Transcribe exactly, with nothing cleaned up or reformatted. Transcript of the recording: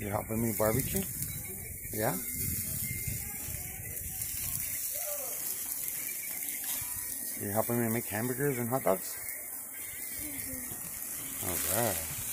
You helping me barbecue? Yeah? You're helping me make hamburgers and hot dogs? Alright.